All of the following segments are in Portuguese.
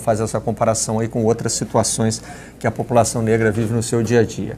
faz essa comparação aí com outras situações que a população negra vive no seu dia a dia.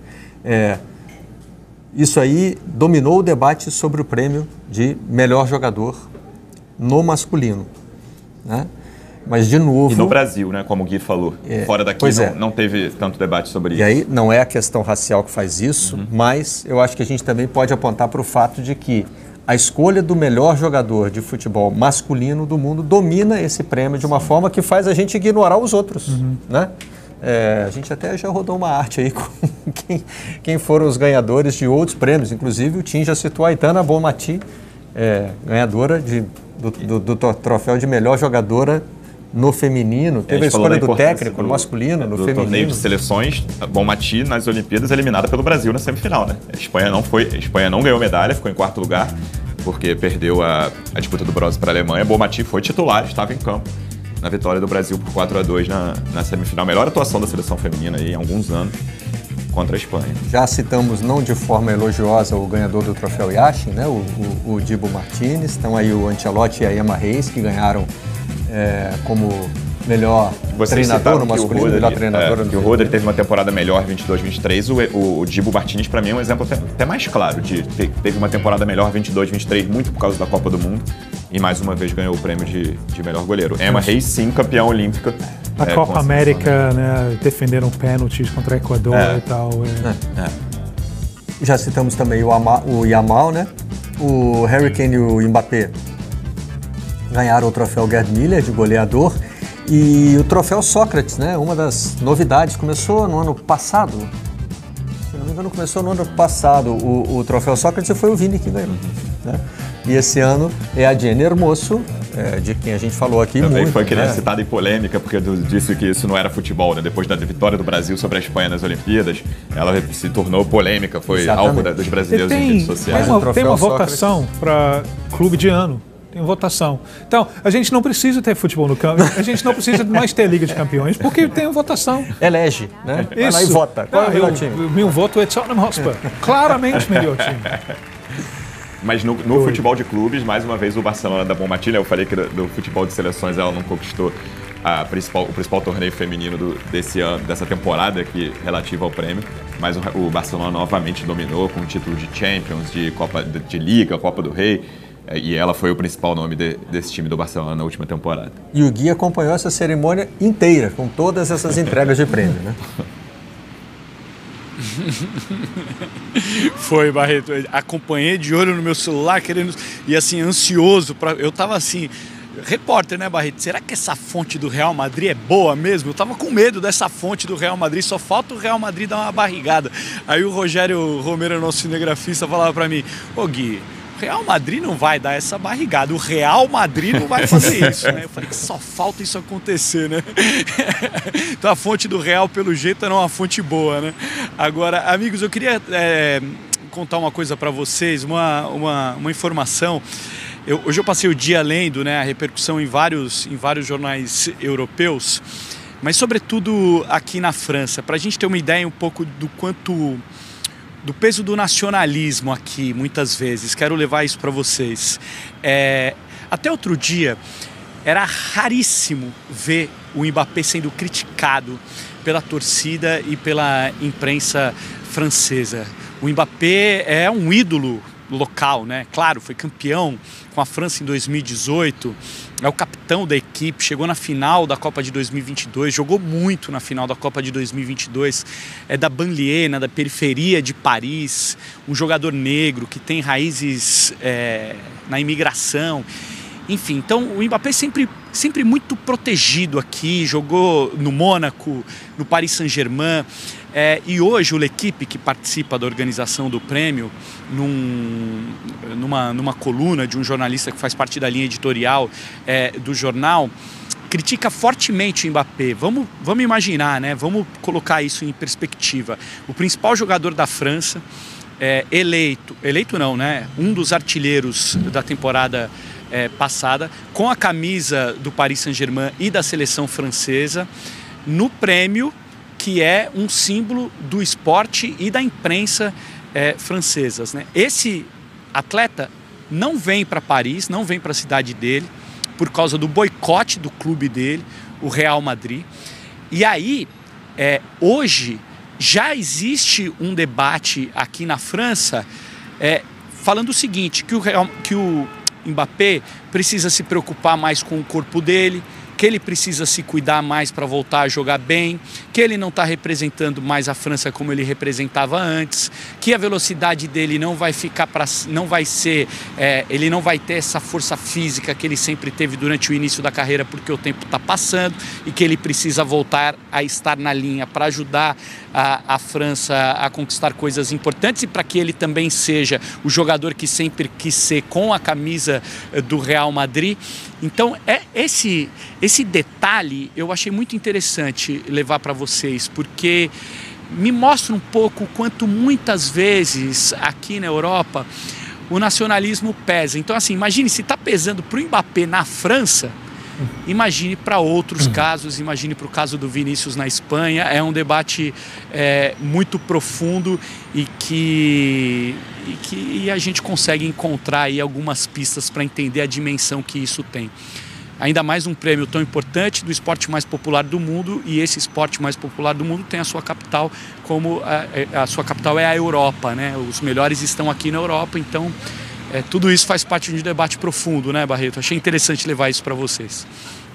Isso aí dominou o debate sobre o prêmio de melhor jogador no masculino, né? Mas, de novo... E no Brasil, né, como o Gui falou, fora daqui não teve tanto debate sobre isso. E aí não é a questão racial que faz isso, mas eu acho que a gente também pode apontar para o fato de que a escolha do melhor jogador de futebol masculino do mundo domina esse prêmio de uma forma que faz a gente ignorar os outros, né? A gente até já rodou uma arte aí com quem foram os ganhadores de outros prêmios, inclusive o Tim já citou a Aitana Bonmatí, ganhadora do troféu de melhor jogadora no feminino. Teve a escolha do técnico no masculino, no feminino. Torneio de seleções, a Bonmatí nas Olimpíadas eliminada pelo Brasil na semifinal, né? A Espanha não ganhou medalha, ficou em quarto lugar, porque perdeu a disputa do bronze para a Alemanha. Bonmatí foi titular, estava em campo na vitória do Brasil por 4-2 na semifinal. Melhor atuação da seleção feminina aí, em alguns anos, contra a Espanha. Já citamos, não de forma elogiosa, o ganhador do troféu Yashin, né? o Dibu Martinez. Estão aí o Ancelotti e a Emma Reis, que ganharam como melhor treinador no masculino, melhor treinadora no feminino. O Rodri teve uma temporada melhor 22-23. O Dibu Martinez, para mim, é um exemplo até mais claro de teve uma temporada melhor 22-23, muito por causa da Copa do Mundo, e mais uma vez ganhou o prêmio de melhor goleiro. Emma Reis, sim, campeã olímpica. A Copa América, né, defenderam pênaltis contra o Equador e tal. Já citamos também o Yamal, né? O Harry Kane e o Mbappé ganharam o troféu Gerd Müller de goleador e o troféu Sócrates, né? Uma das novidades, começou no ano passado. Se não me engano, começou no ano passado o troféu Sócrates e foi o Vini que ganhou, né? E esse ano é a Jenny Hermoso, de quem a gente falou aqui também muito. Foi citada em polêmica, porque disse que isso não era futebol, né? Depois da vitória do Brasil sobre a Espanha nas Olimpíadas, ela se tornou polêmica, foi alvo dos brasileiros em redes sociais. Tem uma votação para clube de ano. Tem votação. Então, a gente não precisa ter futebol no campo, a gente não precisa mais ter Liga de Campeões, porque tem vai elege, né? Isso. Vai lá e vota. Qual é o melhor time? Meu voto é Tottenham Hotspur. Claramente melhor time. Mas no futebol de clubes, mais uma vez, o Barcelona da Bonmatí, eu falei que do futebol de seleções ela não conquistou o principal torneio feminino desse ano, dessa temporada aqui, relativo ao prêmio, mas o Barcelona novamente dominou com o título de Champions, de Copa de Liga, Copa do Rei, e ela foi o principal nome desse time do Barcelona na última temporada. E o Gui acompanhou essa cerimônia inteira, com todas essas entregas de prêmio, né? Foi, Barreto. Acompanhei de olho no meu celular, querendo e assim, ansioso. Eu tava assim, repórter, né, Barreto? Será que essa fonte do Real Madrid é boa mesmo? Eu tava com medo dessa fonte do Real Madrid, só falta o Real Madrid dar uma barrigada. Aí o Rogério Romero, nosso cinegrafista, falava pra mim: ô Gui, Real Madrid não vai dar essa barrigada, o Real Madrid não vai fazer isso, né? Eu falei que só falta isso acontecer, né? Então a fonte do Real, pelo jeito, era uma fonte boa, né? Agora, amigos, eu queria contar uma coisa para vocês, uma informação. Hoje eu passei o dia lendo, né, a repercussão em vários jornais europeus, mas sobretudo aqui na França, para a gente ter uma ideia um pouco do peso do nacionalismo aqui, muitas vezes. Quero levar isso para vocês. Até outro dia, era raríssimo ver o Mbappé sendo criticado pela torcida e pela imprensa francesa. O Mbappé é um ídolo local, né? Claro, foi campeão com a França em 2018, é o capitão da equipe, chegou na final da Copa de 2022, jogou muito na final da Copa de 2022, é da banlieue, da periferia de Paris, um jogador negro que tem raízes na imigração. Enfim, então o Mbappé sempre muito protegido aqui, jogou no Mônaco, no Paris Saint-Germain, e hoje o L'Équipe, que participa da organização do prêmio, numa coluna de um jornalista que faz parte da linha editorial do jornal, critica fortemente o Mbappé. Vamos imaginar, né? Vamos colocar isso em perspectiva. O principal jogador da França, eleito não, né? Um dos artilheiros da temporada passada, com a camisa do Paris Saint-Germain e da seleção francesa, no prêmio que é um símbolo do esporte e da imprensa francesas, né? Esse atleta não vem para Paris, não vem para a cidade dele, por causa do boicote do clube dele. o Real Madrid. E aí, hoje, já existe um debate aqui na França falando o seguinte, que o Mbappé precisa se preocupar mais com o corpo dele, que ele precisa se cuidar mais para voltar a jogar bem, que ele não está representando mais a França como ele representava antes, que a velocidade dele não vai ficar ele não vai ter essa força física que ele sempre teve durante o início da carreira porque o tempo está passando e que ele precisa voltar a estar na linha para ajudar a França a conquistar coisas importantes e para que ele também seja o jogador que sempre quis ser com a camisa do Real Madrid. Então, esse detalhe eu achei muito interessante levar para vocês, porque me mostra um pouco quanto muitas vezes aqui na Europa o nacionalismo pesa. Então, assim, imagine se está pesando para o Mbappé na França, imagine para outros casos, imagine para o caso do Vinícius na Espanha. É um debate muito profundo e que a gente consegue encontrar aí algumas pistas para entender a dimensão que isso tem. Ainda mais um prêmio tão importante do esporte mais popular do mundo, e esse esporte mais popular do mundo tem a sua capital, como a sua capital é a Europa, né? Os melhores estão aqui na Europa, então tudo isso faz parte de um debate profundo, né, Barreto? Achei interessante levar isso para vocês.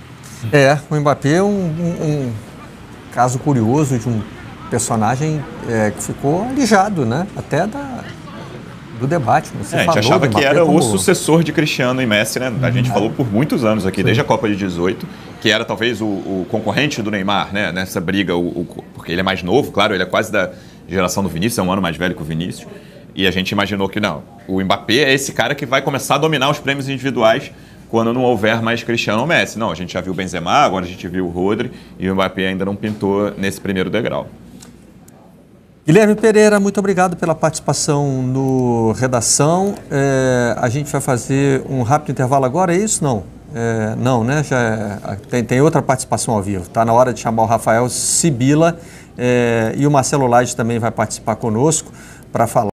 O Mbappé é um caso curioso de um personagem que ficou alijado, né? Até do debate. A gente achava que era o sucessor de Cristiano e Messi, né? A gente falou por muitos anos aqui, desde a Copa de 18, que era talvez o concorrente do Neymar, né? Nessa briga, porque ele é mais novo, claro, ele é quase da geração do Vinícius, é um ano mais velho que o Vinícius. E a gente imaginou que não, o Mbappé é esse cara que vai começar a dominar os prêmios individuais quando não houver mais Cristiano ou Messi. Não, a gente já viu o Benzema, agora a gente viu o Rodri, e o Mbappé ainda não pintou nesse primeiro degrau. Guilherme Pereira, muito obrigado pela participação no Redação. A gente vai fazer um rápido intervalo agora, é isso? Não? Não, né? Tem outra participação ao vivo. Está na hora de chamar o Rafael Sibila e o Marcelo Lage também vai participar conosco para falar.